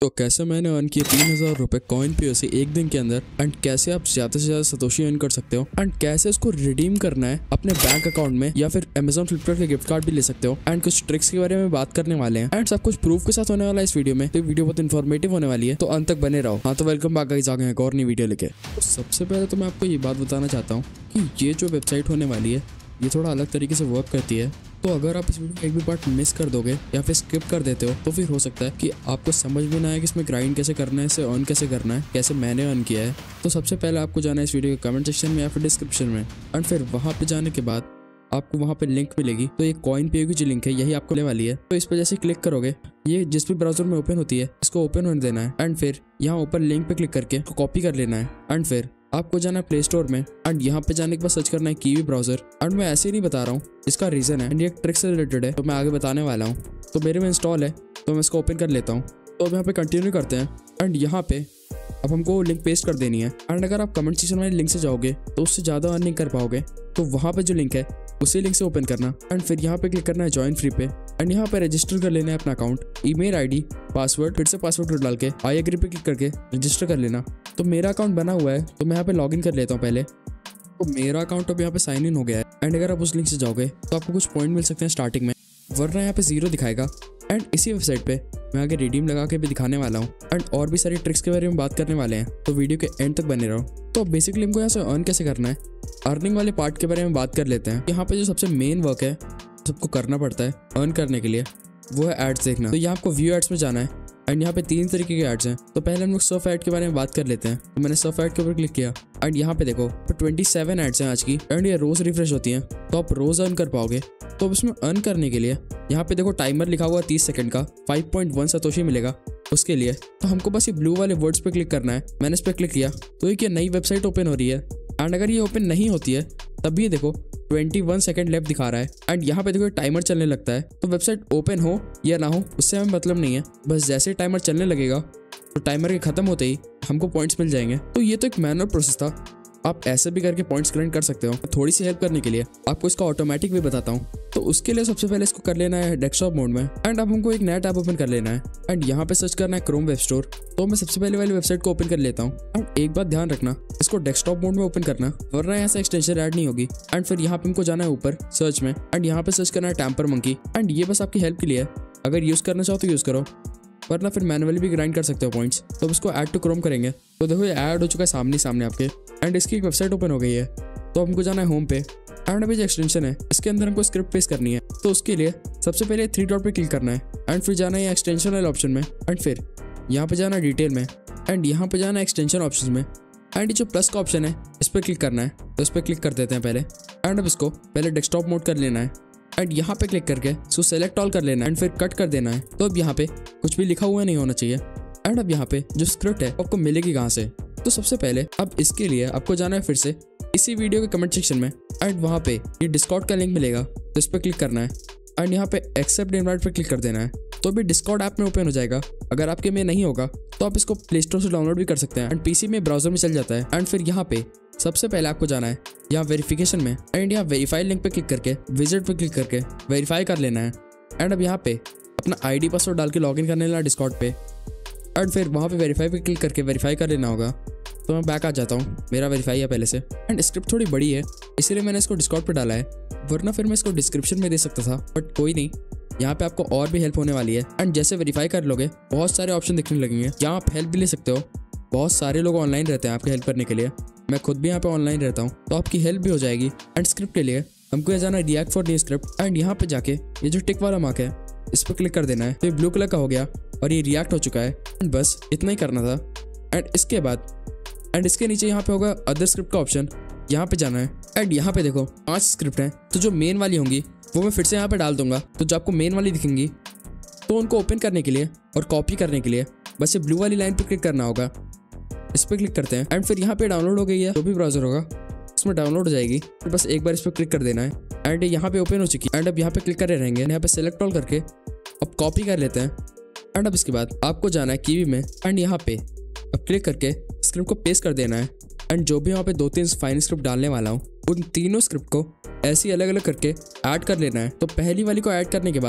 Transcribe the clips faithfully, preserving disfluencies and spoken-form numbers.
तो कैसे मैंने अर्न किए तीन हजार रुपए कॉइन पे से एक दिन के अंदर, एंड कैसे आप ज्यादा से ज्यादा सतोशी अर्न कर सकते हो, एंड कैसे उसको रिडीम करना है अपने बैंक अकाउंट में या फिर अमेजोन फ्लिपकार्ट के गिफ्ट कार्ड भी ले सकते हो, एंड कुछ ट्रिक्स के बारे में बात करने वाले हैं एंड सब कुछ प्रूफ के साथ होने वाला है इस वीडियो में। तो वीडियो बहुत इन्फॉर्मेटिव होने वाली है, तो अंत तक बने रहो। हाँ तो वेलकम बैक गाइस, आ गए एक और नई वीडियो लेके। तो सबसे पहले तो मैं आपको ये बात बताना चाहता हूँ कि ये जो वेबसाइट होने वाली है ये थोड़ा अलग तरीके से वर्क करती है। तो अगर आप इस वीडियो का एक भी पार्ट मिस कर दोगे या फिर स्किप कर देते हो तो फिर हो सकता है कि आपको समझ में ना आए कि इसमें ग्राइंड कैसे करना है, इसे अर्न कैसे करना है, कैसे मैंने अर्न किया है। तो सबसे पहले आपको जाना है इस वीडियो के कमेंट सेक्शन में या फिर डिस्क्रिप्शन में, एंड फिर वहाँ पे जाने के बाद आपको वहाँ पे लिंक मिलेगी। तो ये कॉइन पे की जो लिंक है यही आपको लेने वाली है। तो इस पर जैसे क्लिक करोगे ये जिस भी ब्राउजर में ओपन होती है इसको ओपन होने देना है, एंड फिर यहाँ ऊपर लिंक पे क्लिक करके कॉपी कर लेना है, एंड फिर आपको जाना है प्ले स्टोर में, एंड यहाँ पे जाने के बाद सर्च करना है कीवी ब्राउजर। एंड मैं ऐसे ही नहीं बता रहा हूँ, इसका रीजन है एंड ये एक ट्रिक से रिलेटेड है तो मैं आगे बताने वाला हूँ। तो मेरे में इंस्टॉल है तो मैं इसको ओपन कर लेता हूँ। तो अब यहाँ पे कंटिन्यू करते हैं, एंड यहाँ पे अब हमको लिंक पेस्ट कर देनी है। एंड अगर आप कमेंट सेक्शन वाले लिंक से जाओगे तो उससे ज़्यादा अर्निंग कर पाओगे। तो वहाँ पे जो लिंक है उसी लिंक से ओपन करना, एंड फिर यहाँ पे क्लिक करना है ज्वाइन फ्री पे, एंड यहाँ पे रजिस्टर कर लेना है अपना अकाउंट, ईमेल आईडी, पासवर्ड, फिर से पासवर्ड डाल के आई एग्री पे क्लिक करके रजिस्टर कर लेना। तो मेरा अकाउंट बना हुआ है तो मैं यहाँ पे लॉग इन कर लेता हूँ पहले। तो मेरा अकाउंट अब यहाँ पे साइन इन हो गया है, एंड अगर आप उस लिंक से जाओगे तो आपको कुछ पॉइंट मिल सकते हैं स्टार्टिंग में, वरना यहाँ पे जीरो दिखाएगा। एंड इसी वेबसाइट पे मैं आगे रिडीम लगा के भी दिखाने वाला हूँ, एंड और भी सारी ट्रिक्स के बारे में बात करने वाले हैं। तो वीडियो के एंड तक बने रहो। तो बेसिकली हमको यहाँ से अर्न कैसे करना है, अर्निंग वाले पार्ट के बारे में बात कर लेते हैं। यहाँ पे जो सबसे मेन वर्क है सबको करना पड़ता है अर्न करने के लिए, वो है एड्स देखना। तो यहाँ आपको व्यू एड्स में जाना है, एंड यहाँ पे तीन तरीके के एड्स हैं। तो पहले हम लोग सर्फ एड के बारे में बात कर लेते हैं। तो मैंने सर्फ एड के ऊपर क्लिक किया, एंड यहाँ पे देखो तो सत्ताईस एड्स हैं आज की, एंड ये रोज रिफ्रेश होती हैं तो आप रोज अर्न कर पाओगे। तो अब इसमें अर्न करने के लिए यहाँ पे देखो टाइमर लिखा हुआ तीस सेकंड का, पाँच पॉइंट एक सतोशी मिलेगा उसके लिए। तो हमको बस ये ब्लू वाले वर्ड्स पे क्लिक करना है। मैंने इस पर क्लिक किया तो एक ये नई वेबसाइट ओपन हो रही है, एंड अगर ये ओपन नहीं होती है तब भी देखो इक्कीस सेकंड लेफ्ट दिखा रहा है, एंड यहाँ पे देखो टाइमर चलने लगता है। तो वेबसाइट ओपन हो या ना हो उससे हमें मतलब नहीं है, बस जैसे टाइमर चलने लगेगा तो टाइमर के खत्म होते ही हमको पॉइंट्स मिल जाएंगे। तो ये तो एक मैनुअल प्रोसेस था, आप ऐसे भी करके पॉइंट्स ग्राइंड कर सकते हो। थोड़ी सी हेल्प करने के लिए आपको इसका ऑटोमेटिक भी बताता हूँ। तो उसके लिए सबसे पहले इसको कर लेना है डेस्कटॉप मोड में, एंड अब हमको एक नया टैब ओपन कर लेना है, एंड यहाँ पे सर्च करना है क्रोम वेब स्टोर। तो मैं सबसे पहले वाली वेबसाइट को ओपन कर लेता हूँ, एंड एक बात ध्यान रखना इसको डेस्कटॉप मोड में ओपन करना, वरना यहाँ से एक्सटेंशन ऐड नहीं होगी। एंड फिर यहाँ पे हमको जाना है ऊपर सर्च में, एंड यहाँ पे सर्च करना है टैम्पर मंकी, एंड ये बस आपकी हेल्प के लिए है। अगर यूज करना चाहो तो यूज करो, वरना फिर मैनुअली भी ग्राइंड कर सकते हो पॉइंट्स। तो इसको ऐड टू क्रोम करेंगे तो देखो ये ऐड हो चुका है सामने सामने आपके, एंड इसकी एक वेबसाइट ओपन हो गई है। तो हमको जाना है होम पे, एंड अभी जो एक्सटेंशन है इसके अंदर हमको स्क्रिप्ट पेस्ट करनी है। तो उसके लिए सबसे पहले थ्री डॉट पे क्लिक करना है, एंड फिर जाना है एक्सटेंशन वाले ऑप्शन में, एंड फिर यहाँ पे जाना है डिटेल में, एंड यहाँ पे जाना है एक्सटेंशन ऑप्शन में, एंड जो प्लस का ऑप्शन है इस पर क्लिक करना है। तो इस पर क्लिक कर देते हैं पहले, एंड अब इसको पहले डेस्कटॉप मोड कर लेना है, एंड यहाँ पे क्लिक करके इसको सेलेक्ट ऑल कर लेना है, एंड फिर कट कर देना है। तो अब यहाँ पे कुछ भी लिखा हुआ नहीं होना चाहिए, एंड अब यहाँ पे जो स्क्रिप्ट है आपको मिलेगी कहाँ से। तो सबसे पहले अब इसके लिए आपको जाना है फिर से इसी वीडियो के कमेंट सेक्शन में, एंड वहाँ पे ये डिस्कॉर्ड का लिंक मिलेगा तो इस पर क्लिक करना है, एंड यहाँ पे एक्सेप्ट इनवाइट पे क्लिक कर देना है। तो अभी डिस्कॉर्ड ऐप में ओपन हो जाएगा। अगर आपके में नहीं होगा तो आप इसको प्ले स्टोर से डाउनलोड भी कर सकते हैं, एंड पीसी में ब्राउजर में चल जाता है। एंड फिर यहाँ पे सबसे पहले आपको जाना है यहाँ वेरिफिकेशन में, एंड यहाँ वेरीफाई लिंक पे क्लिक करके विजिट पे क्लिक करके वेरीफाई कर लेना है। एंड अब यहाँ पे अपना आईडी पासवर्ड डाल के लॉगिन करने लेना डिस्कॉर्ड पे, एंड फिर वहाँ पे वेरीफाई पे क्लिक करके वेरीफाई कर लेना होगा। तो मैं बैक आ जाता हूँ, मेरा वेरीफाई है पहले से, एंड स्क्रिप्ट थोड़ी बड़ी है इसीलिए मैंने इसको डिस्कॉर्ड पे डाला है, वरना फिर मैं इसको डिस्क्रिप्शन में दे सकता था, बट कोई नहीं, यहाँ पे आपको और भी हेल्प होने वाली है। एंड जैसे वेरीफाई कर लोगे बहुत सारे ऑप्शन दिखने लगेंगे, यहाँ आप हेल्प भी ले सकते हो। बहुत सारे लोग ऑनलाइन रहते हैं आपकी हेल्प करने के लिए, मैं खुद भी यहाँ पे ऑनलाइन रहता हूँ तो आपकी हेल्प भी हो जाएगी। एंड स्क्रिप्ट के लिए हमको यहाँ जाना है react for new script, and यहाँ पे जाके ये जो टिक वाला मार्क है इस पर क्लिक कर देना है। तो ये ब्लू कलर का हो गया और ये रिएक्ट हो चुका है, एंड बस इतना ही करना था। एंड इसके बाद एंड इसके नीचे यहाँ पे होगा अदर स्क्रिप्ट का ऑप्शन, यहाँ पे जाना है, एंड यहाँ पे देखो पांच स्क्रिप्ट हैं। तो जो मेन वाली होंगी वो मैं फिर से यहाँ पे डाल दूंगा, तो जो आपको मेन वाली दिखेंगी तो उनको ओपन करने के लिए और कॉपी करने के लिए बस ये ब्लू वाली लाइन पे क्लिक करना होगा। इस पर क्लिक करते हैं, एंड फिर यहाँ पे डाउनलोड हो गई है, जो भी ब्राउजर होगा उसमें डाउनलोड हो जाएगी। फिर बस एक बार इस पर क्लिक कर देना है, एंड यहाँ पे ओपन हो चुकी है। एंड अब यहाँ पे क्लिक करे रहेंगे, यहाँ पे सेलेक्ट ऑल करके अब कॉपी कर लेते हैं। एंड अब इसके बाद आपको जाना है कीवी में, एंड यहाँ पे अब क्लिक करके स्क्रिप्ट को पेस्ट कर देना है। एंड जो भी यहाँ पे दो तीन फाइन स्क्रिप्ट डालने वाला हूँ उन तीनों स्क्रिप्ट को ऐसी अलग अलग करके ऐड कर लेना है। तो पहली वाली को ऐड करने के बाद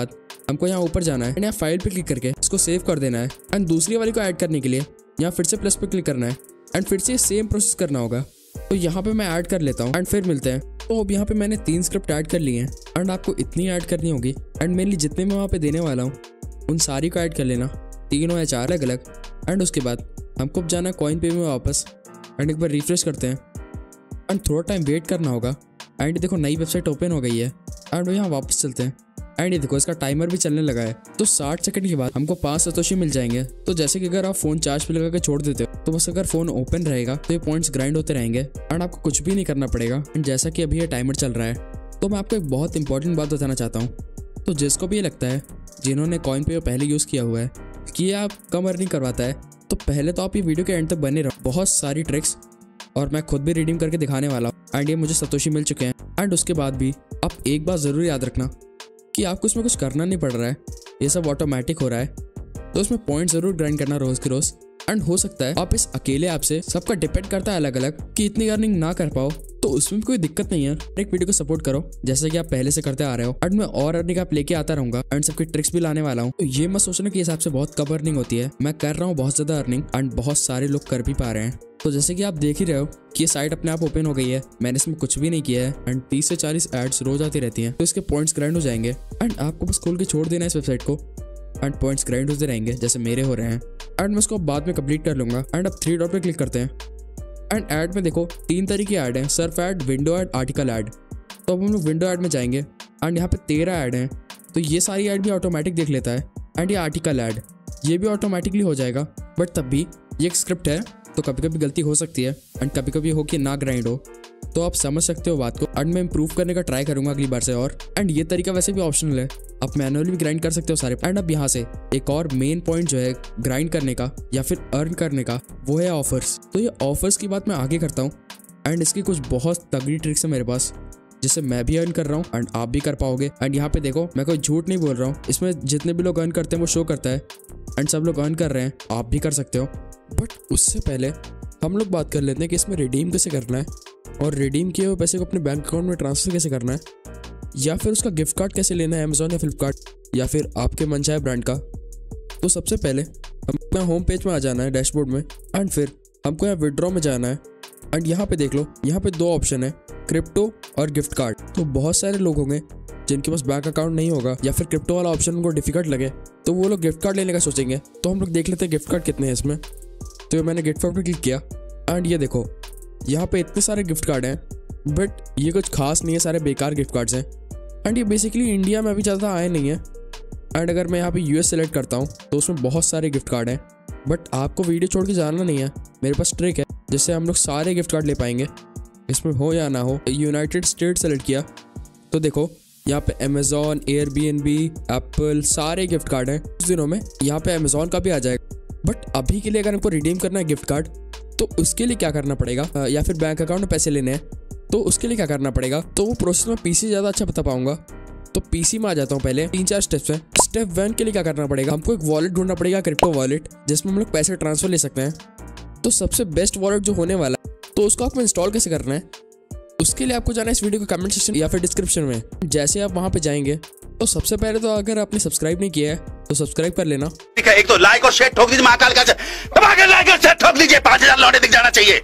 हमको यहाँ ऊपर जाना है एंड यहाँ फाइल पे क्लिक करके इसको सेव कर देना है एंड दूसरी वाली को ऐड करने के लिए यहाँ फिर से प्लस पे क्लिक करना है एंड फिर से सेम प्रोसेस करना होगा। तो यहाँ पे मैं ऐड कर लेता हूँ एंड फिर मिलते हैं। तो अब यहाँ पे मैंने तीन स्क्रिप्ट ऐड कर ली हैं एंड आपको इतनी ऐड करनी होगी एंड मेनली जितने मैं वहाँ पे देने वाला हूँ उन सारी को ऐड कर लेना, तीनों या चार अलग अलग। एंड उसके बाद हमको अब जाना है कॉइन पे में वापस एंड एक बार रिफ्रेश करते हैं एंड थोड़ा टाइम वेट करना होगा। एंड देखो नई वेबसाइट ओपन हो गई है एंड यहाँ वापस चलते हैं एंड ये देखो इसका टाइमर भी चलने लगा है। तो साठ सेकंड के बाद हमको पांच सतोशी मिल जाएंगे। तो जैसे कि अगर आप फोन चार्ज पे लगा के छोड़ देते हो तो बस अगर फोन ओपन रहेगा तो ये पॉइंट्स ग्राइंड होते रहेंगे एंड आपको कुछ भी नहीं करना पड़ेगा। एंड जैसा कि अभी ये टाइमर चल रहा है तो मैं आपको एक बहुत इंपॉर्टेंट बात बताना चाहता हूँ। तो जिसको भी ये लगता है जिन्होंने कॉइन पे पहले यूज़ किया हुआ है कि ये आप कम अर्निंग करवाता है, तो पहले तो आप ये वीडियो के एंड तक बने रहो। बहुत सारी ट्रिक्स और मैं खुद भी रिडीम करके दिखाने वाला हूँ एंड ये मुझे सतोशी मिल चुके हैं। एंड उसके बाद भी आप एक बात ज़रूर याद रखना कि आपको इसमें कुछ करना नहीं पड़ रहा है, ये सब ऑटोमेटिक हो रहा है। तो इसमें पॉइंट ज़रूर ग्राइंड करना रोज़ के रोज़। एंड हो सकता है आप इस अकेले ऐप से, सबका डिपेंड करता है अलग अलग, कि इतनी अर्निंग ना कर पाओ, तो उसमें कोई दिक्कत नहीं है। एक वीडियो को सपोर्ट करो जैसे कि आप पहले से करते आ रहे हो एंड मैं और अर्निंग आप लेके आता रहूंगा एंड सबकी ट्रिक्स भी लाने वाला हूँ। तो ये मत सोचना कि इस ऐप से बहुत कम अर्निंग होती है, मैं कर रहा हूँ बहुत ज़्यादा अर्निंग एंड बहुत सारे लोग कर भी पा रहे हैं। तो जैसे कि आप देख ही रहे हो कि ये साइट अपने आप ओपन हो गई है, मैंने इसमें कुछ भी नहीं किया है एंड तीस से चालीस एड्स रोज आती रहती हैं। तो इसके पॉइंट्स ग्राइंड हो जाएंगे एंड आपको बस खोल के छोड़ देना है इस वेबसाइट को एंड पॉइंट्स ग्राइंड होते रहेंगे जैसे मेरे हो रहे हैं। एंड मैं इसको बाद में कंप्लीट कर लूंगा। एंड अब थ्री डॉट पे क्लिक करते हैं एंड ऐड में देखो तीन तरीके ऐड हैं, surf ad, window ad, article ad. तो अब हम लोग विंडो ऐड में जाएंगे एंड यहाँ पे तेरह ऐड हैं। तो ये सारी ऐड भी ऑटोमेटिक देख लेता है एंड ये आर्टिकल ऐड ये भी ऑटोमेटिकली हो जाएगा। बट तब भी ये एक स्क्रिप्ट है तो कभी कभी गलती हो सकती है एंड कभी कभी हो कि ना ग्राइंड हो, तो आप समझ सकते हो बात को। एंड मैं इंप्रूव करने का ट्राई करूंगा अगली बार से। और एंड ये तरीका वैसे भी ऑप्शनल है, आप मैनुअली भी ग्राइंड कर सकते हो सारे। एंड अब यहाँ से एक और मेन पॉइंट जो है ग्राइंड करने का या फिर अर्न करने का, वो है ऑफर्स। तो ये ऑफर्स की बात मैं आगे करता हूँ एंड इसकी कुछ बहुत तगड़ी ट्रिक्स है मेरे पास जिससे मैं भी अर्न कर रहा हूँ एंड आप भी कर पाओगे। एंड यहाँ पे देखो मैं कोई झूठ नहीं बोल रहा हूँ, इसमें जितने भी लोग अर्न करते हैं वो शो करता है एंड सब लोग अर्न कर रहे हैं, आप भी कर सकते हो। बट उससे पहले हम लोग बात कर लेते हैं कि इसमें रिडीम कैसे करना है और रिडीम किए हुए पैसे को अपने बैंक अकाउंट में ट्रांसफर कैसे करना है, या फिर उसका गिफ्ट कार्ड कैसे लेना है अमेजोन या फ्लिपकार्ट या फिर आपके मनचाहे ब्रांड का। तो सबसे पहले हमें होम पेज में आ जाना है, डैशबोर्ड में, एंड फिर हमको यहाँ विड्रॉ में जाना है। एंड यहाँ पे देख लो, यहाँ पे दो ऑप्शन है, क्रिप्टो और गिफ्ट कार्ड। तो बहुत सारे लोग होंगे जिनके पास बैंक अकाउंट नहीं होगा या फिर क्रिप्टो वाला ऑप्शन उनको डिफिकल्ट लगे, तो वो लोग गिफ्ट कार्ड लेने का सोचेंगे। तो हम लोग देख लेते हैं गिफ्ट कार्ड कितने हैं इसमें। तो मैंने गिफ्ट कार्ड पर क्लिक किया एंड ये देखो यहाँ पे इतने सारे गिफ्ट कार्ड हैं, बट ये कुछ खास नहीं है, सारे बेकार गिफ्ट कार्ड्स हैं। एंड ये बेसिकली इंडिया में अभी ज़्यादा आए नहीं है। एंड अगर मैं यहाँ पे यूएस सेलेक्ट करता हूँ तो उसमें बहुत सारे गिफ्ट कार्ड हैं, बट आपको वीडियो छोड़ के जाना नहीं है, मेरे पास ट्रिक है जिससे हम लोग सारे गिफ्ट कार्ड ले पाएंगे, इसमें हो या ना हो। यूनाइटेड स्टेट सेलेक्ट किया तो देखो यहाँ पे अमेजोन, एयरबीएनबी, एप्पल, सारे गिफ्ट कार्ड हैं। कुछ दिनों में यहाँ पे अमेजोन का भी आ जाएगा। बट अभी के लिए अगर हमको रिडीम करना है गिफ्ट कार्ड तो उसके लिए क्या करना पड़ेगा, या फिर बैंक अकाउंट में पैसे लेने हैं तो उसके लिए क्या करना पड़ेगा, तो वो प्रोसेस में पीसी ज़्यादा अच्छा बता पाऊंगा। तो पीसी में आ जाता हूँ। पहले तीन चार स्टेप्स हैं। स्टेप वन के लिए क्या करना पड़ेगा, हमको एक वॉलेट ढूंढना पड़ेगा, क्रिप्टो वॉलेट, जिसमें हम लोग पैसे ट्रांसफर ले सकते हैं। तो सबसे बेस्ट वॉलेट जो होने वाला है, तो उसको आपको इंस्टॉल कैसे करना है, उसके लिए आपको जाना है इस वीडियो के कमेंट सेक्शन या फिर डिस्क्रिप्शन में। जैसे आप वहाँ पे जाएंगे तो सबसे पहले तो अगर आपने सब्सक्राइब नहीं किया है तो सब्सक्राइब कर लेना। ठीक है, एक तो लाइक और शेयर ठोक दीजिए, महाकाल का धमाके लाइक और शेयर ठोक दीजिए, पांच हजार लौटे दिख जाना चाहिए।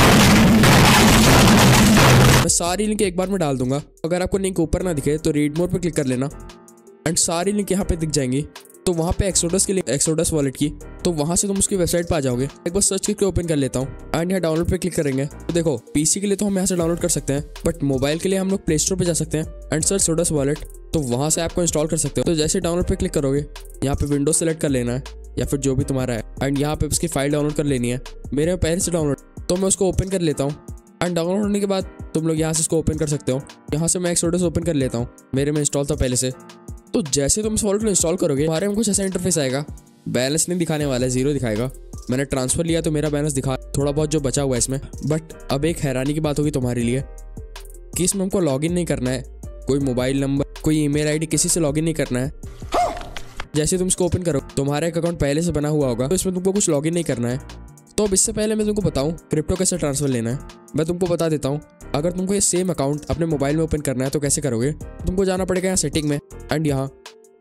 मैं सारी लिंक एक बार में डाल दूंगा। अगर आपको लिंक ऊपर ना दिखे तो रीड मोर पे क्लिक कर लेना एंड सारी लिंक यहाँ पे दिख जाएंगी। तो वहाँ पे एक्सोडस के लिए, एक्सोडस वॉलेट की, तो वहाँ से तुम उसकी वेबसाइट पे आ जाओगे। एक बार सर्च करके ओपन कर लेता हूँ एंड यहाँ डाउनलोड पे क्लिक करेंगे। तो देखो पीसी के लिए तो हम यहाँ से डाउनलोड कर सकते हैं, बट मोबाइल के लिए हम लोग प्ले स्टोर पे जा सकते हैं एंड सर्च एक्सोडस वॉलेट, तो वहाँ से आपको इंस्टॉल कर सकते हो। तो जैसे डाउनलोड पे क्लिक करोगे यहाँ पे विंडोज सेलेक्ट कर लेना है या फिर जो भी तुम्हारा है एंड यहाँ पे उसकी फाइल डाउनलोड कर लेनी है। मेरे में पहले से डाउनलोड, तो मैं उसको ओपन कर लेता हूँ एंड डाउनलोड होने के बाद तुम लोग यहाँ से इसको ओपन कर सकते हो। यहाँ से मैं एक्सोडस ओपन कर लेता हूँ, मेरे में इंस्टॉल था पहले से। तो जैसे तुम इस वॉलेट को इंस्टॉल करोगे हमारे में कुछ ऐसा इंटरफेस आएगा, बैलेंस नहीं दिखाने वाला है, जीरो दिखाएगा। मैंने ट्रांसफर लिया तो मेरा बैलेंस दिखा, थोड़ा बहुत जो बचा हुआ है इसमें। बट अब एक हैरानी की बात होगी तुम्हारे लिए कि इसमें हमको लॉगिन नहीं करना है, कोई मोबाइल नंबर, कोई ईमेल आईडी, किसी से लॉगिन नहीं करना है। जैसे तुम इसको ओपन करो तुम्हारा एक अकाउंट पहले से बना हुआ होगा, तो इसमें तुमको कुछ लॉगिन नहीं करना है। तो अब इससे पहले मैं तुमको बताऊं क्रिप्टो कैसे ट्रांसफर लेना है, मैं तुमको बता देता हूं। अगर तुमको ये सेम अकाउंट अपने मोबाइल में ओपन करना है तो कैसे करोगे, तुमको जाना पड़ेगा यहाँ सेटिंग में एंड यहाँ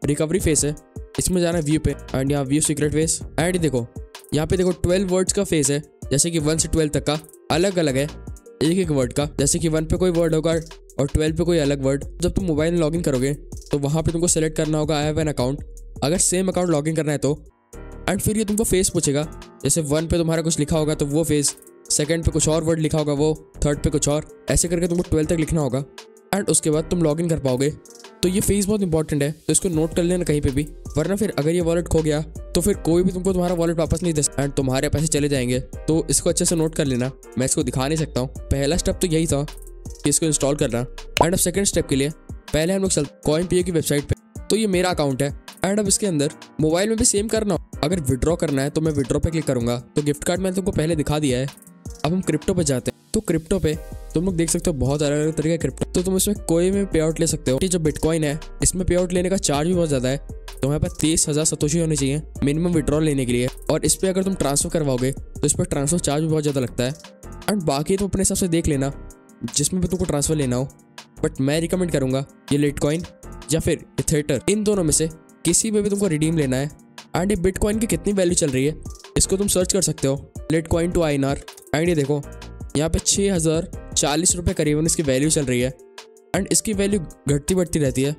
रिकवरी फेस है, इसमें जाना है व्यू पे एंड यहाँ व्यू सीक्रेट फेस। एंड देखो यहाँ पे देखो ट्वेल्व वर्ड्स का फेस है, जैसे कि वन से ट्वेल्व तक का अलग अलग है एक एक वर्ड का। जैसे कि वन पे कोई वर्ड होगा और ट्वेल्व पे कोई अलग वर्ड। जब तुम मोबाइल में लॉगिन करोगे तो वहाँ पे तुमको सेलेक्ट करना होगा आई हैव एन अकाउंट, अगर सेम अकाउंट लॉगिन करना है तो। एंड फिर ये तुमको फेस पूछेगा, जैसे वन पे तुम्हारा कुछ लिखा होगा तो वो फेस, सेकंड पे कुछ और वर्ड लिखा होगा वो, थर्ड पे कुछ और, ऐसे करके तुमको ट्वेल्व तक लिखना होगा। एंड उसके बाद तुम लॉगिन कर पाओगे। तो ये फेस बहुत इंपॉर्टेंट है, तो इसको नोट कर लेना कहीं पे भी, वरना फिर अगर ये वॉलेट खो गया तो फिर कोई भी तुमको तुम्हारा वॉलेट वापस नहीं दे सकता एंड तुम्हारे पैसे चले जाएंगे। तो इसको अच्छे से नोट कर लेना। मैं इसको दिखा नहीं सकता हूँ। पहला स्टेप तो यही था कि इसको इंस्टॉल करना। एंड अब सेकंड स्टेप के लिए पहले हम लोग चल कॉइन पे की वेबसाइट पे। तो ये मेरा अकाउंट है एंड अब इसके अंदर मोबाइल में भी सेम करना हो। अगर विड्रॉ करना है तो मैं विड्रॉ पे क्लिक करूंगा। तो गिफ्ट कार्ड मैंने तुमको पहले दिखा दिया है। अब हम क्रिप्टो पे जाते हैं। तो क्रिप्टो पे तुम लोग देख सकते हो बहुत अलग अलग तरीके के क्रिप्टो। तो तुम इसमें कोई में पे आउट ले सकते हो। ये जो बिटकॉइन है इसमें पे आउट लेने का चार्ज भी बहुत ज्यादा है। तुम्हारे पास तीस हजार सतोशी होनी चाहिए मिनिमम विड्रॉल लेने के लिए। और इस पर अगर तुम ट्रांसफर करवाओगे तो इस पर ट्रांसफर चार्ज भी बहुत ज़्यादा लगता है। एंड बाकी तुम अपने हिसाब से देख लेना जिसमें भी तुमको ट्रांसफर लेना हो। बट मैं रिकमेंड करूंगा ये लिटकॉइन या फिर इथेटर, इन दोनों में से किसी में भी तुमको रिडीम लेना है। एंड ये बिटकॉइन की कितनी वैल्यू चल रही है इसको तुम सर्च कर सकते हो, Litecoin to I N R. And ये देखो यहाँ पे छः हज़ार चालीस रुपये करीबन इसकी वैल्यू चल रही है। एंड इसकी वैल्यू घटती बढ़ती रहती है,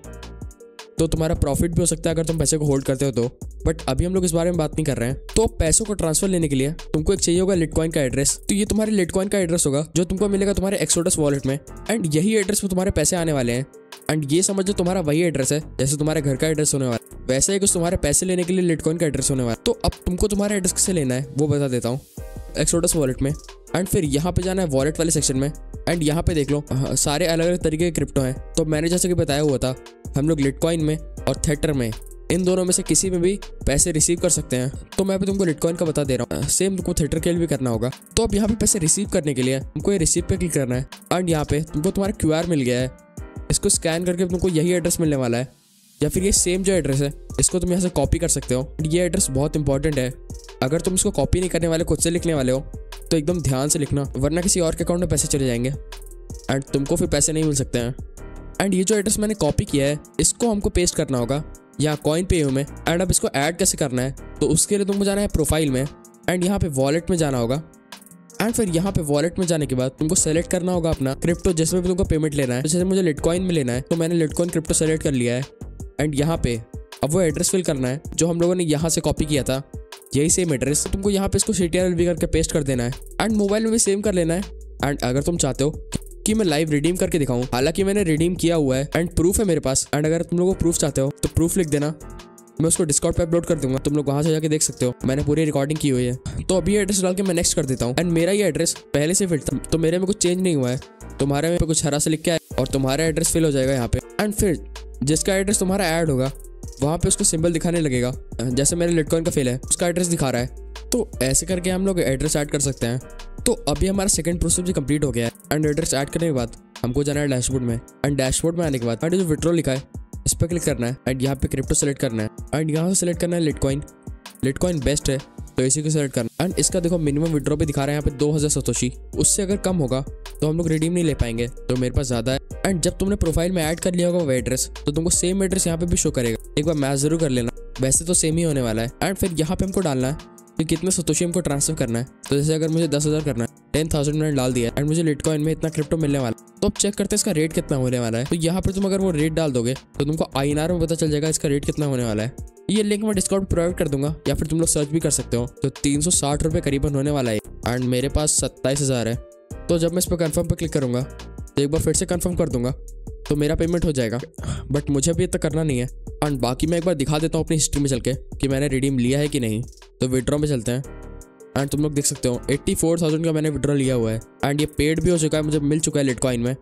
तो तुम्हारा प्रॉफिट भी हो सकता है अगर तुम पैसे को होल्ड करते हो तो। बट अभी हम लोग इस बारे में बात नहीं कर रहे हैं। तो पैसों को ट्रांसफर लेने के लिए तुमको एक चाहिए होगा लिटकॉइन का एड्रेस। तो ये तुम्हारे लिटकॉइन का एड्रेस होगा जो तुमको मिलेगा तुम्हारे एक्सोडस वॉलेट में। एंड यही एड्रेस पे तुम्हारे पैसे आने वाले हैं। एंड ये समझो तुम्हारा वही एड्रेस है जैसे तुम्हारे घर का एड्रेस होने वाला, वैसे ही कुछ तुम्हारे पैसे लेने के लिए लिटकॉइन का एड्रेस होने वाला। तो अब तुमको तुम्हारा एड्रेस किससे लेना है वो बता देता हूँ। एक्सोडस वॉलेट में। एंड फिर यहाँ पे जाना है वॉलेट वाले सेक्शन में। एंड यहाँ पे देख लो सारे अलग अलग तरीके के क्रिप्टो हैं। तो मैंने जैसे कि बताया हुआ था हम लोग लिटकॉइन में और थेटर में, इन दोनों में से किसी में भी पैसे रिसीव कर सकते हैं। तो मैं अभी तुमको लिटकॉइन का बता दे रहा हूँ, सेम तुमको थेटर के लिए भी करना होगा। तो अब यहाँ पे पैसे रिसीव करने के लिए तुमको ये रिसीव पे क्लिक करना है। एंड यहाँ पे तुमको तुम्हारा क्यू आर मिल गया है, इसको स्कैन करके तुमको यही एड्रेस मिलने वाला है। या फिर ये सेम जो एड्रेस है इसको तुम यहाँ से कॉपी कर सकते हो। ये एड्रेस बहुत इंपॉर्टेंट है, अगर तुम इसको कॉपी नहीं करने वाले खुद से लिखने वाले हो तो एकदम ध्यान से लिखना, वरना किसी और के अकाउंट में पैसे चले जाएंगे एंड तुमको फिर पैसे नहीं मिल सकते हैं। एंड ये जो एड्रेस मैंने कॉपी किया है इसको हमको पेस्ट करना होगा यहाँ कॉइन पे में। एंड अब इसको ऐड कैसे करना है तो उसके लिए तुमको जाना है प्रोफाइल में। एंड यहाँ पे वॉलेट में जाना होगा। एंड फिर यहाँ पे वॉलेट में जाने के बाद तुमको सेलेक्ट करना होगा अपना क्रिप्टो जिसमें भी तुमको पेमेंट लेना है। जैसे मुझे लिटकॉइन में लेना है तो मैंने लिटकॉइन क्रिप्टो सेलेक्ट कर लिया है। एंड यहाँ पे अब वो एड्रेस फिल करना है जो हम लोगों ने यहाँ से कॉपी किया था, यही सेम एड्रेस। तो तुमको यहाँ पे इसको C T R L V करके पेस्ट कर देना है। एंड मोबाइल में भी सेम कर लेना है। एंड अगर तुम चाहते हो कि मैं लाइव रिडीम करके दिखाऊं, हालांकि मैंने रिडीम किया हुआ है एंड प्रूफ है मेरे पास। एंड अगर तुम लोगों को प्रूफ चाहते हो तो प्रूफ लिख देना, मैं उसको डिस्कॉर्ड पे अपलोड कर दूंगा, तुम लोग वहां से जाके देख सकते हो, मैंने पूरी रिकॉर्डिंग की हुई है। तो अभी एड्रेस डाल के मैं नेक्स्ट कर देता हूँ। एंड मेरा ये एड्रेस पहले से फिट था तो मेरे में कुछ चेंज नहीं हुआ है, तुम्हारे में कुछ हरा से लिख के आए और तुम्हारा एड्रेस फिल हो जाएगा यहाँ पे। एंड फिर जिसका एड्रेस तुम्हारा ऐड होगा वहाँ पे उसको सिंबल दिखाने लगेगा, जैसे मेरे लिटकॉइन का फेल है उसका एड्रेस दिखा रहा है। तो ऐसे करके हम लोग एड्रेस ऐड कर सकते हैं। तो अभी हमारा सेकंड प्रोसेस भी कंप्लीट हो गया है। एंड एड्रेस ऐड करने के बाद हमको जाना है डैशबोर्ड में। एंड डैशबोर्ड में आने के बाद एंड जो विड्रॉ लिखा है इस पर क्लिक करना है। एंड यहाँ पे क्रिप्टो सेलेक्ट करना है। एंड यहाँ से सेलेक्ट करना है लिटकॉइन। लिटकॉइन बेस्ट है तो इसी को सेलेक्ट करना। एंड इसका देखो मिनिमम विड्रॉ भी दिखा रहा है यहाँ पे दो हज़ार सतोशी, उससे अगर कम होगा तो हम लोग रिडीम नहीं ले पाएंगे, तो मेरे पास ज़्यादा है। एंड जब तुमने प्रोफाइल में ऐड कर लिया होगा वो एड्रेस तो तुमको सेम एड्रेस यहाँ पे भी शो करेगा। एक बार मैच जरूर कर लेना, वैसे तो सेम ही होने वाला है। एंड फिर यहाँ पे हमको डालना है कि कितने सतोशी हमको ट्रांसफर करना है। तो जैसे अगर मुझे दस हज़ार करना है, टेन थाउजेंड मैंने डाल दिया एंड मुझे लिटकॉइन में इतना क्रिप्टो मिलने वाला है। तो अब चेक करते हैं इसका रेट कितना होने वाला है। तो यहाँ पर तुम अगर वो रेट डाल दोगे तो तुमको आई एन आर में पता चल जाएगा इसका रेट कितना होने वाला है। ये लिंक मैं डिस्काउंट प्रोवाइड कर दूंगा या फिर तुम लोग सर्च भी कर सकते हो। तो तीन सौ साठ रुपये करीबन होने वाला है। एंड मेरे पास सत्ताईस हज़ार है। तो जब मैं इस पर कन्फर्म पर क्लिक करूँगा तो एक बार फिर से कन्फर्म कर दूंगा तो मेरा पेमेंट हो जाएगा। बट मुझे अभी तक करना नहीं है। एंड बाकी मैं एक बार दिखा देता हूँ अपनी हिस्ट्री में चल के कि मैंने रिडीम लिया है कि नहीं। तो विड्रॉ में चलते हैं। एंड तुम लोग देख सकते हो एट्टी फोर थाउजेंड का मैंने विड्रॉ लिया हुआ है। एंड ये पेड भी हो चुका है, मुझे मिल चुका है लिटकॉइन में।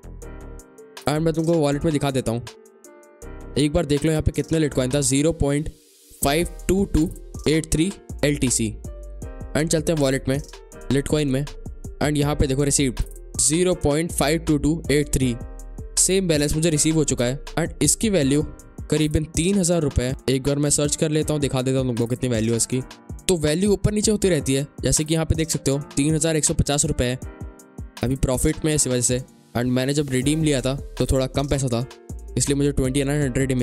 एंड मैं तुमको वॉलेट में दिखा देता हूँ, एक बार देख लो यहाँ पे कितने लिटकॉइन था, zero point five two two eight three L T C. And चलते हैं वॉलेट में लिटकॉइन में। एंड यहाँ पे देखो received zero point five two two eight three, same balance मुझे रिसीव हो चुका है। एंड इसकी वैल्यू करीबन तीन हज़ार रुपये। एक बार मैं सर्च कर लेता हूँ, दिखा देता हूँ तुमको कितनी वैल्यू है इसकी। तो वैल्यू ऊपर नीचे होती रहती है, जैसे कि यहाँ पे देख सकते हो तीन हज़ार एक सौ पचास रुपये है। अभी प्रॉफिट में है इस वजह से। एंड मैंने जब रिडीम लिया था तो थोड़ा कम पैसा था, इसलिए मुझे ट्वेंटी नाइन हंड्रेड ही मिला।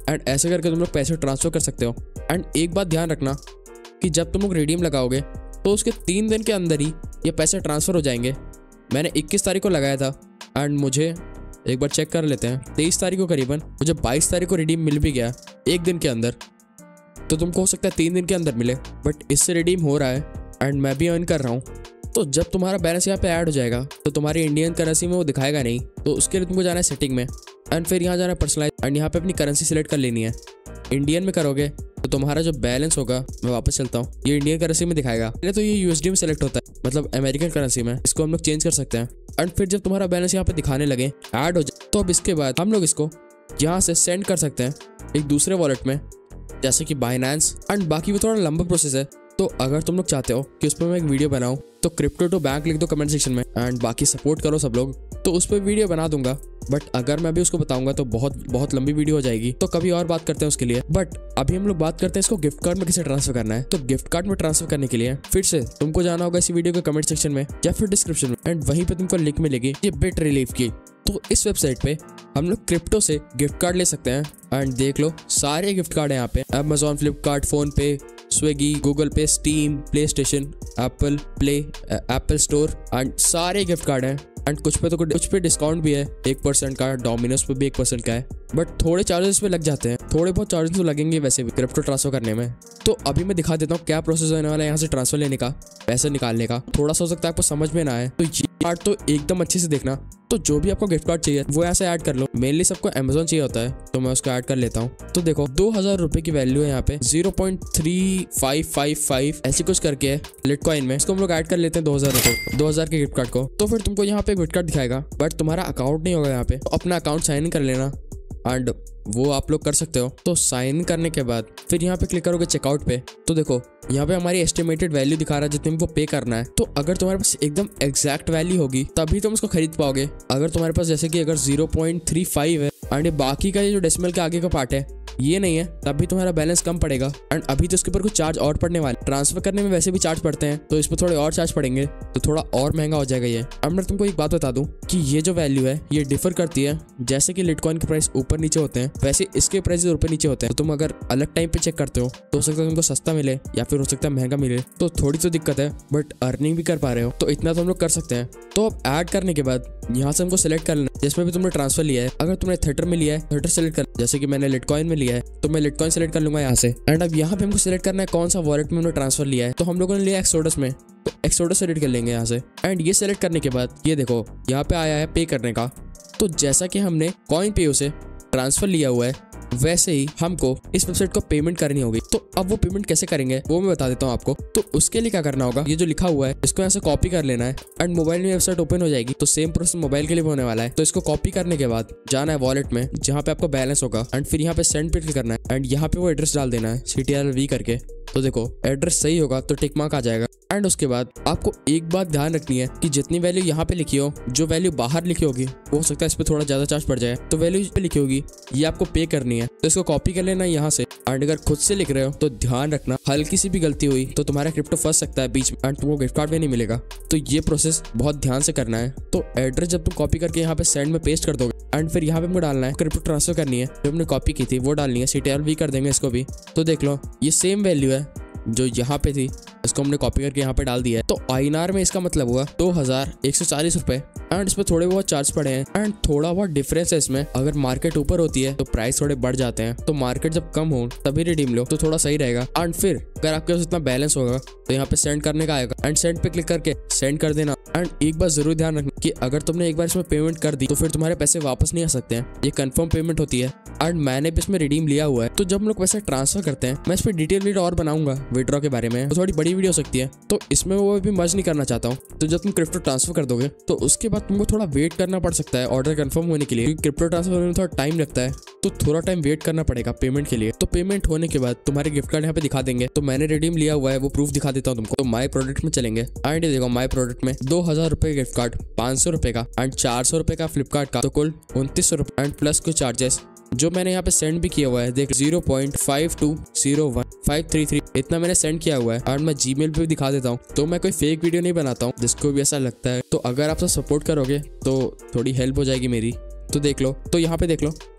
एंड ऐसे करके तुम लोग पैसे ट्रांसफर कर सकते हो। एंड एक बात ध्यान रखना कि जब तुम लोग रिडीम लगाओगे तो उसके तीन दिन के अंदर ही ये पैसे ट्रांसफ़र हो जाएंगे। मैंने इक्कीस तारीख को लगाया था एंड मुझे एक बार चेक कर लेते हैं, तेईस तारीख को करीबन मुझे बाईस तारीख को रिडीम मिल भी गया एक दिन के अंदर। तो तुमको हो सकता है तीन दिन के अंदर मिले, बट इससे रिडीम हो रहा है एंड मैं भी अर्न कर रहा हूँ। तो जब तुम्हारा बैलेंस यहाँ पे ऐड हो जाएगा तो तुम्हारी इंडियन करेंसी में वो दिखाएगा नहीं, तो उसके लिए तुमको जाना है सेटिंग में एंड फिर यहाँ जाना है पर्सनलाइज एंड यहाँ पे अपनी करेंसी सिलेक्ट कर लेनी है। इंडियन में करोगे तो तुम्हारा जो बैलेंस होगा, मैं वापस चलता हूँ, ये इंडियन करेंसी में दिखाएगा। पहले तो ये यूएसडी में सेलेक्ट होता है, मतलब अमेरिकन करेंसी में, इसको हम लोग चेंज कर सकते हैं। एंड फिर जब तुम्हारा बैलेंस यहाँ पे दिखाने लगे, ऐड हो जाए, तो अब इसके बाद हम लोग इसको यहाँ से सेंड कर सकते हैं एक दूसरे वॉलेट में, जैसे कि बाइनेंस। एंड बाकी वो थोड़ा लंबा प्रोसेस है, तो अगर तुम लोग चाहते हो कि उस पर मैं एक वीडियो बनाऊँ तो क्रिप्टो टू बैंक लिख दो कमेंट सेक्शन में एंड बाकी सपोर्ट करो सब लोग, तो उस पर वीडियो बना दूंगा। बट अगर मैं भी उसको बताऊंगा तो बहुत बहुत लंबी वीडियो हो जाएगी, तो कभी और बात करते हैं उसके लिए। बट अभी हम लोग बात करते हैं इसको गिफ्ट कार्ड में कैसे ट्रांसफर करना है। तो गिफ्ट कार्ड में ट्रांसफर करने के लिए फिर से तुमको जाना होगा इसी वीडियो के कमेंट सेक्शन में या फिर डिस्क्रिप्शन में, एंड वहीं पे तुमको लिंक मिलेगी ये बिट रिलीफ की। तो इस वेबसाइट पे हम लोग क्रिप्टो से गिफ्ट कार्ड ले सकते हैं एंड देख लो सारे गिफ्ट कार्ड है यहाँ पे, Amazon, Flipkart, PhonePe, Swiggy, Google pay, Steam, PlayStation, Apple play, Apple store and सारे गिफ्ट कार्ड हैं। एंड कुछ पे तो कुछ पे डिस्काउंट भी है, एक परसेंट का, डोमिनोज पे भी एक परसेंट का है, बट थोड़े चार्जेस पे लग जाते हैं, थोड़े बहुत चार्जेस तो लगेंगे वैसे भी क्रिप्टो ट्रांसफर करने में। तो अभी मैं दिखा देता हूँ क्या प्रोसेस होने वाला है यहाँ से ट्रांसफर लेने का, पैसे निकालने का। थोड़ा सा हो सकता है आपको समझ में ना आए, तो ये कार्ड तो एकदम अच्छे से देखना। तो जो भी आपको गिफ्ट कार्ड चाहिए वो यहाँ से ऐड कर लो। मेनली सबको अमेजोन चाहिए होता है, तो मैं उसको ऐड कर लेता हूँ। तो देखो दो हजार रुपए की वैल्यू है यहाँ पे, zero point three five five five ऐसी कुछ करके है लिटकॉइन में। इसको हम लोग ऐड कर लेते हैं दो हजार रुपए, दो हजार के गिफ्ट कार्ड को। तो फिर तुमको यहाँ पे गिफ्ट कार्ड दिखाएगा, बट तुम्हारा अकाउंट नहीं होगा यहाँ पे, तो अपना अकाउंट साइन इन कर लेना एंड वो आप लोग कर सकते हो। तो साइन करने के बाद फिर यहाँ पे क्लिक करोगे चेकआउट पे, तो देखो यहाँ पे हमारी एस्टिमेटेड वैल्यू दिखा रहा है जितने को पे करना है। तो अगर तुम्हारे पास एकदम एग्जैक्ट वैल्यू होगी तभी तुम उसको खरीद पाओगे। अगर तुम्हारे पास जैसे कि अगर जीरो पॉइंट थ्री फाइव है एंड बाकी का ये जो डेसिमल के आगे का पार्ट है ये नहीं है, तभी तुम्हारा बैलेंस कम पड़ेगा। एंड अभी तो इसके ऊपर कुछ चार्ज और पड़ने वाले, ट्रांसफर करने में वैसे भी चार्ज पड़ते हैं, तो इस पर थोड़े और चार्ज पड़ेंगे, तो थोड़ा और महंगा हो जाएगा ये। अब मैं तुमको एक बात बता दूं कि ये जो वैल्यू है ये डिफर करती है, जैसे कि लिटकॉइन के प्राइस ऊपर नीचे होते हैं वैसे इसके प्राइस ऊपर नीचे होते हैं। तो तुम अगर अलग टाइम पे चेक करते हो तो हो सकता है तुमको सस्ता मिले या फिर हो सकता है महंगा मिले, तो थोड़ी तो दिक्कत है, बट अर्निंग भी कर पा रहे हो, तो इतना तो हम लोग कर सकते हैं। तो अब ऐड करने के बाद यहाँ से हमको सिलेक्ट कर लेना जिसमें भी तुमने ट्रांसफर लिया है। अगर तुमने थेटर में लिया है थेटर सेलेक्ट कर, जैसे कि मैंने लिटकॉइन में लिया है तो मैं लिटकॉइन सेलेक्ट कर लूंगा यहाँ से। एंड अब यहाँ पे हमको सिलेक्ट करना है कौन सा वॉलेट में हमने ट्रांसफर लिया है, तो हम लोगों ने लिया एक्सोडस में, तो एक्सोडस सेलेक्ट कर लेंगे यहाँ से। एंड ये सेलेक्ट करने के बाद ये देखो यहाँ पे आया है पे करने का। तो जैसा कि हमने कॉइन पे से ट्रांसफर लिया हुआ है वैसे ही हमको इस वेबसाइट को पेमेंट करनी होगी। तो अब वो पेमेंट कैसे करेंगे वो मैं बता देता हूँ आपको। तो उसके लिए क्या करना होगा, ये जो लिखा हुआ है इसको यहाँ से कॉपी कर लेना है एंड मोबाइल में वेबसाइट ओपन हो जाएगी। तो सेम प्रोसेस मोबाइल के लिए भी होने वाला है। तो इसको कॉपी करने के बाद जाना है वॉलेट में जहाँ पे आपको बैलेंस होगा एंड फिर यहाँ पे सेंड पे क्लिक करना है एंड यहाँ पे वो एड्रेस डाल देना है सी टी आर वी करके। तो देखो एड्रेस सही होगा तो टिक मार्क आ जाएगा। एंड उसके बाद आपको एक बात ध्यान रखनी है कि जितनी वैल्यू यहाँ पे लिखी हो, जो वैल्यू बाहर लिखी होगी वो हो सकता है इस पे थोड़ा ज्यादा चार्ज पड़ जाए, तो वैल्यू इस पे लिखी होगी ये आपको पे करनी है। तो इसको कॉपी कर लेना यहाँ से। एंड अगर खुद से लिख रहे हो तो ध्यान रखना हल्की सी भी गलती हुई तो तुम्हारा क्रिप्टो फंस सकता है बीच में एंड तुमको गिफ्ट कार्ड भी नहीं मिलेगा। तो ये प्रोसेस बहुत ध्यान से करना है। तो एड्रेस जब तुम कॉपी करके यहाँ पे सेंड में पेस्ट कर दोगे एंड फिर यहाँ पे हमको डालना है क्रिप्टो ट्रांसफर करनी है, जो हमने कॉपी की थी वो डालनी है, सी टी आर वी कर देंगे इसको भी। तो देख लो ये सेम वैल्यू है जो यहाँ पे थी, इसको हमने कॉपी करके यहाँ पे डाल दिया है। तो आई एन आर में इसका मतलब हुआ दो हजार एक सौ चालीस रुपए एंड इसमें थोड़े बहुत चार्ज पड़े हैं एंड थोड़ा बहुत डिफरेंस है इसमें। अगर मार्केट ऊपर होती है तो प्राइस थोड़े बढ़ जाते हैं, तो मार्केट जब कम हो तभी रिडीम लो तो थोड़ा सही रहेगा। एंड फिर अगर आपके पास इतना बैलेंस होगा तो यहाँ पे सेंड करने का आएगा एंड सेंड पे क्लिक करके सेंड कर देना। एंड एक बात जरूर ध्यान रखना कि अगर तुमने एक बार इसमें पेमेंट कर दी तो फिर तुम्हारे पैसे वापस नहीं आ सकते हैं, ये कंफर्म पेमेंट होती है। एंड मैंने भी इसमें रिडीम लिया हुआ है। तो जब हम लोग पैसे ट्रांसफर करते हैं मैं इस पर डिटेल वीडियो और बनाऊंगा विड्रॉ के बारे में, तो थोड़ी बड़ी वीडियो हो सकती है, तो इसमें वो भी मर्ज नहीं करना चाहता हूँ। तो जब तुम क्रिप्टो ट्रांसफर कर दोगे तो उसके बाद तुमको थोड़ा वेट करना पड़ सकता है ऑर्डर कंफर्म होने के लिए, क्योंकि क्रिप्टो ट्रांसफर होने में थोड़ा टाइम लगता है, तो थोड़ा टाइम वेट करना पड़ेगा पेमेंट के लिए। तो पेमेंट होने के बाद तुम्हारे गिफ्ट कार्ड यहाँ पे दिखा देंगे। तो मैंने रिडीम लिया हुआ है वो प्रूफ दिखा देता हूँ तुमको। तो माई प्रोडक्ट में चलेंगे एंड देखो माई प्रोडक्ट में दो हजार रुपए गिफ्ट कार्ड, पाँच सौ रुपए का एंड चार सौ रुपए का फ्लिपकार्ट का, तो कुल उनतीस सौ रुपए एंड प्लस कुछ चार्जेस जो मैंने यहाँ पे सेंड भी किया हुआ है। देख zero point five two zero one five three three इतना मैंने सेंड किया हुआ है। और मैं जीमेल पे भी दिखा देता हूँ। तो मैं कोई फेक वीडियो नहीं बनाता हूँ जिसको भी ऐसा लगता है। तो अगर आप सब सपोर्ट करोगे तो थोड़ी हेल्प हो जाएगी मेरी। तो देख लो, तो यहाँ पे देख लो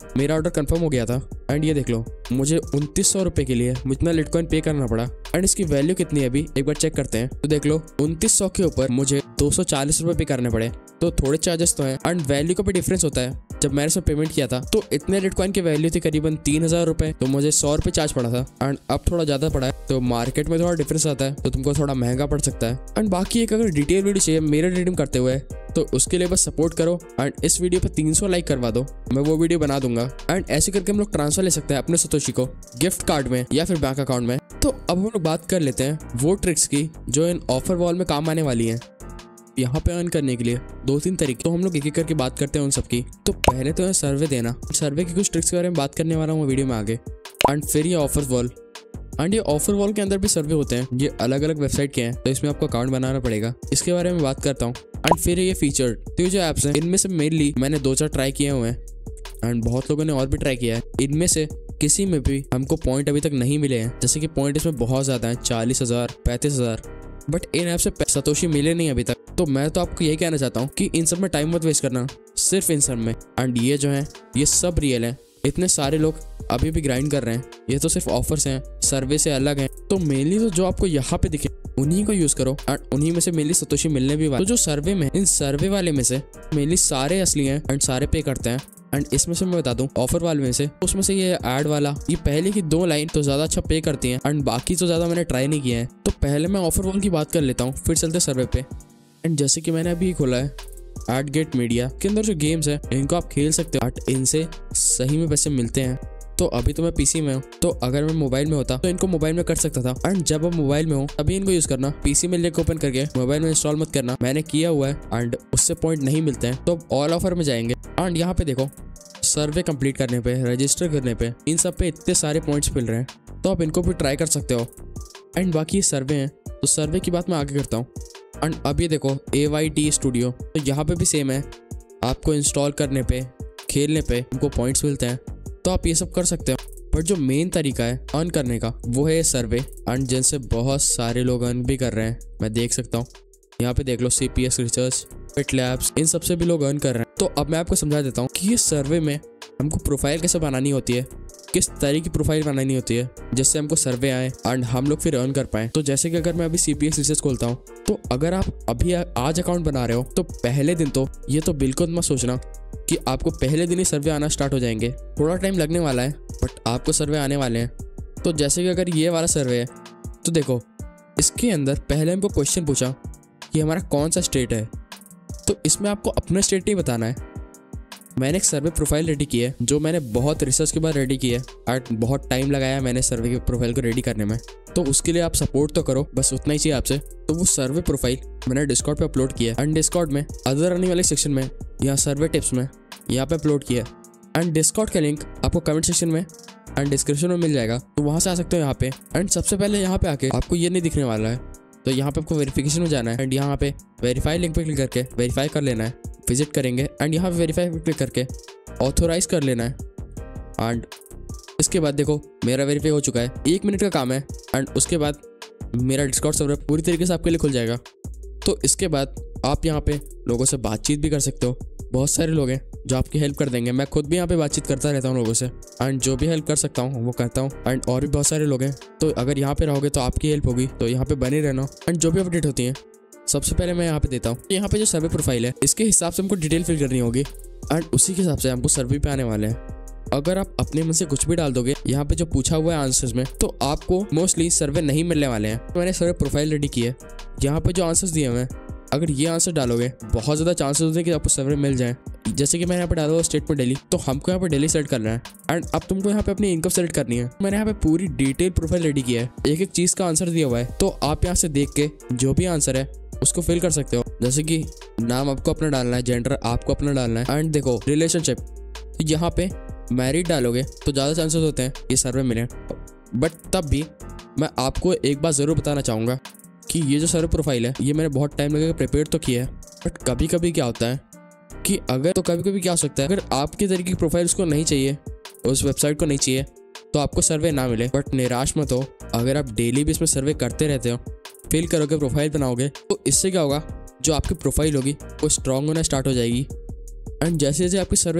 मेरा ऑर्डर कंफर्म हो गया था एंड ये देख लो मुझे उनतीस सौ रुपए के लिए मुझे लिटकॉइन पे करना पड़ा एंड इसकी वैल्यू कितनी है अभी एक बार चेक करते हैं। तो देख लो उनतीस सौ के ऊपर मुझे दो सौ चालीस रुपए पे करने पड़े, तो थोड़े चार्जेस तो हैं एंड वैल्यू का भी डिफरेंस होता है। जब मैंने इसमें पेमेंट किया था तो इतने लिटकॉइन की वैल्यू थी करीबन तीन हजार रुपए, तो मुझे सौ रुपए चार्ज पड़ा था एंड अब थोड़ा ज्यादा पड़ा है, तो मार्केट में थोड़ा डिफरेंस आता है तो तुमको थोड़ा महंगा पड़ सकता है। एंड बाकी एक अगर डिटेल वीडियो चाहिए मेरे रिडीम करते हुए तो उसके लिए बस सपोर्ट करो एंड इस वीडियो पे तीन सौ लाइक करवा दो, मैं वो वीडियो बना दूंगा एंड ऐसे करके हम लोग ट्रांसफर ले सकते हैं अपने सतोशी को गिफ्ट कार्ड में या फिर बैंक अकाउंट में। तो अब हम लोग बात कर लेते हैं वो ट्रिक्स की जो इन ऑफर वॉल में काम आने वाली हैं। यहाँ पे अर्न करने के लिए दो तीन तरीके, तो हम लोग एक एक करके बात करते हैं उन सबकी। तो पहले तो है सर्वे देना, सर्वे की कुछ ट्रिक्स के बारे में बात करने वाला हूँ वीडियो में आगे। एंड फिर ये ऑफर वॉल, एंड ये ऑफर वॉल के अंदर भी सर्वे होते हैं, ये अलग अलग वेबसाइट के हैं तो इसमें आपको अकाउंट बनाना पड़ेगा, इसके बारे में बात करता हूँ। एंड फिर ये फीचर, तो ये जो ऐप्स हैं इनमें से मेनली मैंने दो चार ट्राई किए हुए हैं एंड बहुत लोगों ने और भी ट्राई किया है, इनमें से किसी में भी हमको पॉइंट अभी तक नहीं मिले हैं। जैसे कि पॉइंट इसमें बहुत ज्यादा है, चालीस हजार पैंतीस हजार, बट इन ऐप से सतोशी मिले नहीं अभी तक। तो मैं तो आपको यही कहना चाहता हूँ कि इन सब में टाइम मत वेस्ट करना, सिर्फ इन सब में। एंड ये जो है ये सब रियल है, इतने सारे लोग अभी भी ग्राइंड कर रहे हैं, ये तो सिर्फ ऑफर्स हैं, सर्वे से अलग हैं। तो मेनली तो जो आपको यहाँ पे दिखे उन्हीं को यूज करो एंड उन्हीं में से मेनली सतोशी मिलने भी वाले। तो जो सर्वे में, इन सर्वे वाले में से मेनली सारे असली हैं एंड सारे पे करते हैं। एंड इसमें से मैं बता दूं ऑफर वाले में से, उसमें से ये ऐड वाला, ये पहले की दो लाइन तो ज्यादा अच्छा पे करती हैं एंड बाकी तो ज्यादा मैंने ट्राई नहीं किया है। तो पहले मैं ऑफर वॉल की बात कर लेता हूँ, फिर चलते सर्वे पे। एंड जैसे कि मैंने अभी खोला है एट गेट मीडिया के अंदर जो गेम्स है इनको आप खेल सकते हो एंड इनसे सही में पैसे मिलते हैं। तो अभी तो मैं पीसी में हूँ, तो अगर मैं मोबाइल में होता तो इनको मोबाइल में कर सकता था। एंड जब आप मोबाइल में हो तभी इनको यूज करना, पीसी में लिंक ओपन करके मोबाइल में इंस्टॉल मत करना, मैंने किया हुआ है एंड उससे पॉइंट नहीं मिलते हैं। तो ऑल ऑफर में जाएंगे एंड यहाँ पे देखो सर्वे कंप्लीट करने पे, रजिस्टर करने पे, इन सब पे इतने सारे पॉइंट्स मिल रहे हैं, तो आप इनको भी ट्राई कर सकते हो। एंड बाकी सर्वे हैं तो सर्वे की बात मैं आगे करता हूँ। एंड अब ये देखो ए वाई टी स्टूडियो, तो यहाँ पे भी सेम है, आपको इंस्टॉल करने पे, खेलने पे उनको पॉइंट्स मिलते हैं, तो आप ये सब कर सकते हो। बट जो मेन तरीका है अर्न करने का वो है सर्वे, एंड जिनसे बहुत सारे लोग अर्न भी कर रहे हैं, मैं देख सकता हूँ। यहाँ पे देख लो C P S research, Pit Labs, इन सबसे भी लोग अर्न कर रहे हैं। तो अब मैं आपको समझा देता हूँ कि ये सर्वे में हमको प्रोफाइल कैसे बनानी होती है, किस तरह की प्रोफाइल बनानी होती है जिससे हमको सर्वे आए एंड हम लोग फिर अर्न कर पाए। तो जैसे कि अगर मैं अभी सी पी एस रिसर्च खोलता हूँ, तो अगर आप अभी आज अकाउंट बना रहे हो तो पहले दिन तो ये तो बिल्कुल मत सोचना कि आपको पहले दिन ही सर्वे आना स्टार्ट हो जाएंगे, थोड़ा टाइम लगने वाला है बट आपको सर्वे आने वाले हैं। तो जैसे कि अगर ये वाला सर्वे है तो देखो इसके अंदर पहले हमको क्वेश्चन पूछा कि हमारा कौन सा स्टेट है, तो इसमें आपको अपना स्टेट नहीं बताना है। मैंने एक सर्वे प्रोफाइल रेडी की है जो मैंने बहुत रिसर्च के बाद रेडी की है एंड बहुत टाइम लगाया मैंने सर्वे के प्रोफाइल को रेडी करने में, तो उसके लिए आप सपोर्ट तो करो, बस उतना ही चाहिए आपसे। तो वो सर्वे प्रोफाइल मैंने डिस्कॉर्ड पे अपलोड किया है एंड डिस्कॉर्ड में अदर रनिंग वाले सेक्शन में, यहाँ सर्वे टिप्स में यहाँ पे अपलोड किया है। एंड डिस्कॉर्ड का लिंक आपको कमेंट सेक्शन में एंड डिस्क्रिप्शन में मिल जाएगा, तो वहाँ से आ सकते हो यहाँ पे। एंड सबसे पहले यहाँ पे आके आपको ये नहीं दिखने वाला है, तो यहाँ पे आपको वेरिफिकेशन में जाना है एंड यहाँ पे वेरीफाई लिंक पे क्लिक करके वेरीफाई कर लेना है, विजिट करेंगे एंड यहाँ पे वेरीफाई पे क्लिक करके ऑथोराइज कर लेना है। एंड इसके बाद देखो मेरा वेरीफाई हो चुका है, एक मिनट का काम है एंड उसके बाद मेरा डिस्कॉर्ड सर्वर पूरी तरीके से आपके लिए खुल जाएगा। तो इसके बाद आप यहाँ पे लोगों से बातचीत भी कर सकते हो, बहुत सारे लोग हैं जो आपकी हेल्प कर देंगे, मैं खुद भी यहाँ पे बातचीत करता रहता हूँ लोगों से एंड जो भी हेल्प कर सकता हूँ वो करता हूँ। एंड और भी बहुत सारे लोग हैं, तो अगर यहाँ पे रहोगे तो आपकी हेल्प होगी, तो यहाँ पे बने रहना। एंड जो भी अपडेट होती है सबसे पहले मैं यहाँ पे देता हूँ। यहाँ पे जो सर्वे प्रोफाइल है इसके हिसाब से हमको डिटेल फिल करनी होगी एंड उसी के हिसाब से हमको सर्वे पे आने वाले हैं। अगर आप अपने मन से कुछ भी डाल दोगे यहाँ पे जो पूछा हुआ है आंसर्स में, तो आपको मोस्टली सर्वे नहीं मिलने वाले हैं। तो मैंने सर्वे प्रोफाइल रेडी की है, यहाँ पे जो आंसर्स दिए हुए हैं अगर ये आंसर डालोगे बहुत ज़्यादा चांसेस होते हैं कि आपको सर्वे मिल जाए। जैसे कि मैंने यहाँ पे डाला हुआ स्टेट में दिल्ली, तो हमको यहाँ पे दिल्ली सेलेक्ट करना है एंड अब तुमको यहाँ पे अपनी इनकम सेलेक्ट करनी है। मैंने यहाँ पे पूरी डिटेल प्रोफाइल रेडी किया है, एक एक चीज़ का आंसर दिया हुआ है, तो आप यहाँ से देख के जो भी आंसर है उसको फिल कर सकते हो। जैसे कि नाम आपको अपना डालना है, जेंडर आपको अपना डालना है एंड देखो रिलेशनशिप, यहाँ पे मैरिड डालोगे तो ज़्यादा चांसेस होते हैं ये सर्वे मिले। बट तब भी मैं आपको एक बात ज़रूर बताना चाहूँगा कि ये जो सर्वे प्रोफाइल है ये मैंने बहुत टाइम लगेगा प्रिपेयर तो किया है, बट कभी कभी क्या होता है कि अगर तो कभी कभी क्या हो सकता है अगर आपके तरीके की प्रोफाइल उसको नहीं चाहिए, उस वेबसाइट को नहीं चाहिए, तो आपको सर्वे ना मिले। बट निराश मत हो, अगर आप डेली भी इसमें सर्वे करते रहते हो, फिल करोगे, प्रोफाइल बनाओगे, तो इससे क्या होगा जो आपकी प्रोफाइल होगी वो स्ट्रांग होना स्टार्ट हो जाएगी। एंड जैसे जैसे आपकी सर्विस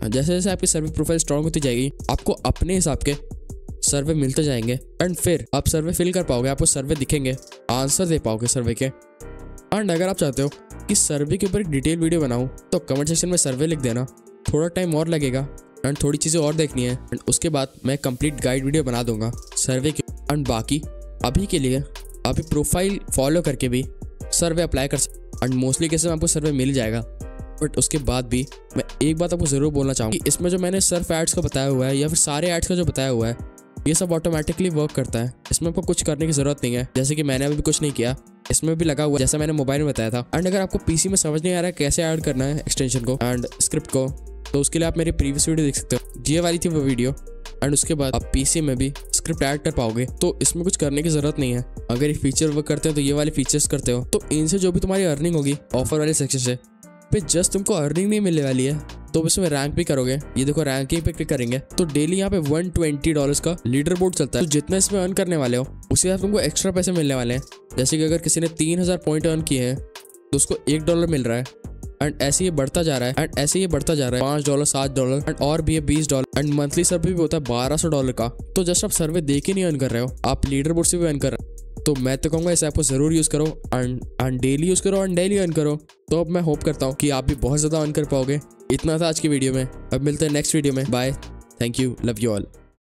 जैसे जैसे आपकी सर्वे प्रोफाइल स्ट्रांग होती जाएगी आपको अपने हिसाब के सर्वे मिलते जाएंगे एंड फिर आप सर्वे फिल कर पाओगे, आपको सर्वे दिखेंगे, आंसर दे पाओगे सर्वे के। एंड अगर आप चाहते हो कि सर्वे के ऊपर एक डिटेल वीडियो बनाऊं तो कमेंट सेक्शन में सर्वे लिख देना। थोड़ा टाइम और लगेगा एंड थोड़ी चीज़ें और देखनी है एंड उसके बाद मैं कंप्लीट गाइड वीडियो बना दूंगा सर्वे की। एंड बाकी अभी के लिए अभी प्रोफाइल फॉलो करके भी सर्वे अप्लाई कर सकते एंड मोस्टली केसेस में आपको सर्वे मिल जाएगा। बट उसके बाद भी मैं एक बात आपको ज़रूर बोलना चाहूँगा कि इसमें जो मैंने सर्फ एड्स का बताया हुआ है या फिर सारे एड्स का जो बताया हुआ है ये सब ऑटोमेटिकली वर्क करता है। इसमें आपको कुछ करने की ज़रूरत नहीं है, जैसे कि मैंने अभी भी कुछ नहीं किया, इसमें भी लगा हुआ जैसा मैंने मोबाइल में बताया था। एंड अगर आपको पीसी में समझ नहीं आ रहा है कैसे ऐड करना है एक्सटेंशन को एंड स्क्रिप्ट को, तो उसके लिए आप मेरी प्रीवियस वीडियो देख सकते हो, ये वाली थी वो वीडियो। एंड उसके बाद आप पीसी में भी स्क्रिप्ट ऐड कर पाओगे, तो इसमें कुछ करने की ज़रूरत नहीं है। अगर ये फीचर वर्क करते हो तो ये वाले फीचर्स करते हो तो इनसे जो भी तुम्हारी अर्निंग होगी ऑफर वाले सेक्शन से पे जस्ट तुमको अर्निंग नहीं मिलने वाली है, तो इसमें रैंक भी करोगे। ये देखो रैंकिंग पे क्लिक करेंगे तो डेली यहाँ पे वन ट्वेंटी डॉलर्स का लीडर बोर्ड चलता है। तो जितना इसमें अर्न करने वाले हो उसी हिसाब तुमको एक्स्ट्रा पैसे मिलने वाले हैं। जैसे कि अगर किसी ने तीन हज़ार पॉइंट अर्न किए हैं तो उसको एक डॉलर मिल रहा है एंड ऐसे ये बढ़ता जा रहा है एंड ऐसे ये बढ़ता जा रहा है पाँच डॉलर सात डॉलर एंड और भी है बीस डॉलर एंड मंथली सर्वे भी होता है बारह सौ डॉलर का। तो जस्ट आप सर्वे दे के नहीं अर्न कर रहे हो, आप लीडर बोर्ड से भी अर्न कर रहे हो। तो मैं तो कहूँगा इस ऐप को ज़रूर यूज़ करो एंड एंड डेली यूज़ करो एंड डेली अर्न करो। तो अब मैं होप करता हूँ कि आप भी बहुत ज़्यादा अर्न कर पाओगे। इतना था आज की वीडियो में, अब मिलते हैं नेक्स्ट वीडियो में। Bye, thank you, love you all.